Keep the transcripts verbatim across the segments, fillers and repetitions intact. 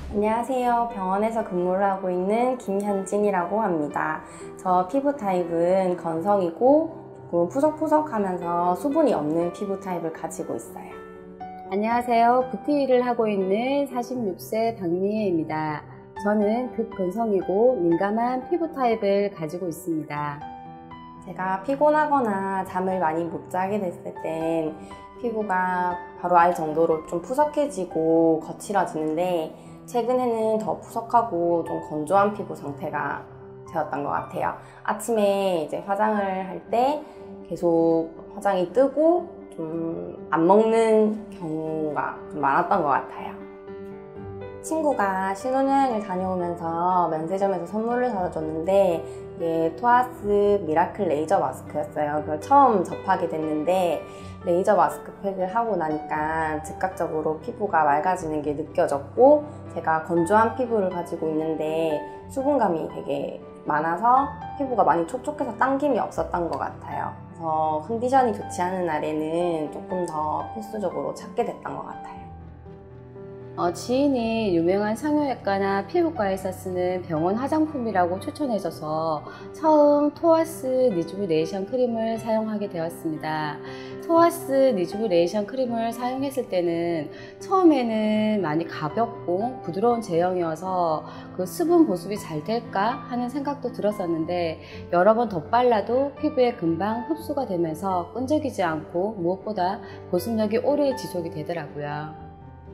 안녕하세요. 병원에서 근무를 하고 있는 김현진이라고 합니다. 저 피부 타입은 건성이고 조금 푸석푸석하면서 수분이 없는 피부 타입을 가지고 있어요. 안녕하세요. 뷰티 일을 하고 있는 사십육 세 박미애입니다. 저는 극건성이고 민감한 피부 타입을 가지고 있습니다. 제가 피곤하거나 잠을 많이 못 자게 됐을 땐 피부가 바로 알 정도로 좀 푸석해지고 거칠어지는데 최근에는 더 푸석하고 좀 건조한 피부 상태가 되었던 것 같아요. 아침에 이제 화장을 할 때 계속 화장이 뜨고 좀 안 먹는 경우가 좀 많았던 것 같아요. 친구가 신혼여행을 다녀오면서 면세점에서 선물을 사다 줬는데 이게 토아스 미라클 레이저 마스크였어요. 그걸 처음 접하게 됐는데 레이저 마스크팩을 하고 나니까 즉각적으로 피부가 맑아지는 게 느껴졌고, 제가 건조한 피부를 가지고 있는데 수분감이 되게 많아서 피부가 많이 촉촉해서 당김이 없었던 것 같아요. 그래서 컨디션이 좋지 않은 날에는 조금 더 필수적으로 찾게 됐던 것 같아요. 어, 지인이 유명한 성형외과나 피부과에서 쓰는 병원 화장품이라고 추천해줘서 처음 토아스 리주브레이션 크림을 사용하게 되었습니다. 토아스 리주브레이션 크림을 사용했을 때는 처음에는 많이 가볍고 부드러운 제형이어서 그 수분 보습이 잘 될까 하는 생각도 들었었는데 여러 번 덧발라도 피부에 금방 흡수가 되면서 끈적이지 않고 무엇보다 보습력이 오래 지속이 되더라고요.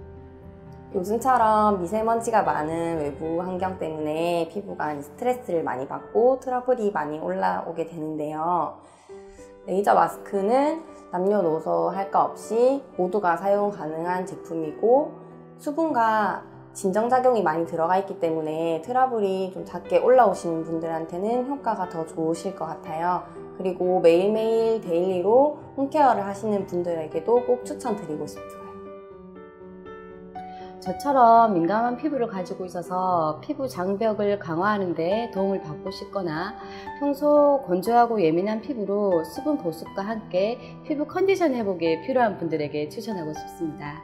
요즘처럼 미세먼지가 많은 외부 환경 때문에 피부가 스트레스를 많이 받고 트러블이 많이 올라오게 되는데요. 레이저 마스크는 남녀노소 할 것 없이 모두가 사용 가능한 제품이고 수분과 진정작용이 많이 들어가 있기 때문에 트러블이 좀 작게 올라오시는 분들한테는 효과가 더 좋으실 것 같아요. 그리고 매일매일 데일리로 홈케어를 하시는 분들에게도 꼭 추천드리고 싶어요. 저처럼 민감한 피부를 가지고 있어서 피부 장벽을 강화하는 데 도움을 받고 싶거나 평소 건조하고 예민한 피부로 수분 보습과 함께 피부 컨디션 회복에 필요한 분들에게 추천하고 싶습니다.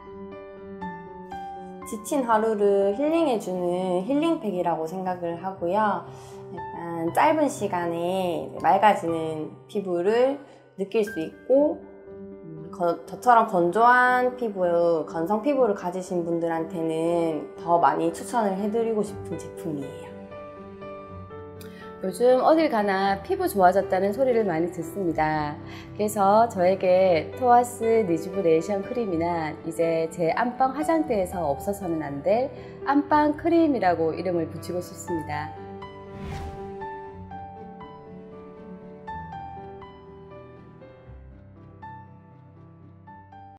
지친 하루를 힐링해주는 힐링팩이라고 생각을 하고요. 약간 짧은 시간에 맑아지는 피부를 느낄 수 있고, 저처럼 건조한 피부, 건성 피부를 가지신 분들한테는 더 많이 추천을 해드리고 싶은 제품이에요. 요즘 어딜 가나 피부 좋아졌다는 소리를 많이 듣습니다. 그래서 저에게 토아스 리주브레이션 크림이나 이제 제 안방 화장대에서 없어서는 안 될 안방 크림이라고 이름을 붙이고 싶습니다.